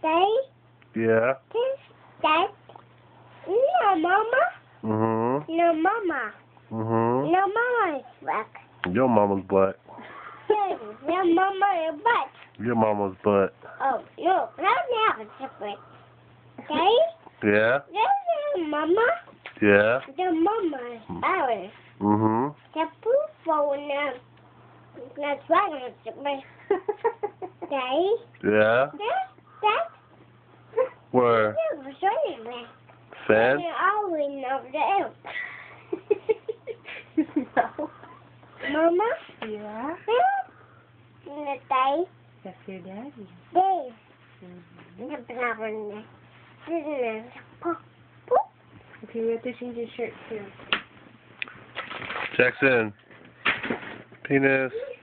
Daddy? Yeah. Dad? No, Mama? Mhm. No, Mama. Mhm. No, Mama is black. Your mama's butt. No, Mama is black. Your mama's butt. Oh, no, now it's different. Daddy? Yeah. No, Mama. Yeah. The Mama is ours. Mhm. The poop that's right, Daddy? Yeah. That? Where? Fan? Always over there. No. Mama? Yeah? Daddy? That's your daddy. Dave. Mm-hmm. Okay, we have to change your shirt too. Jackson. Penis.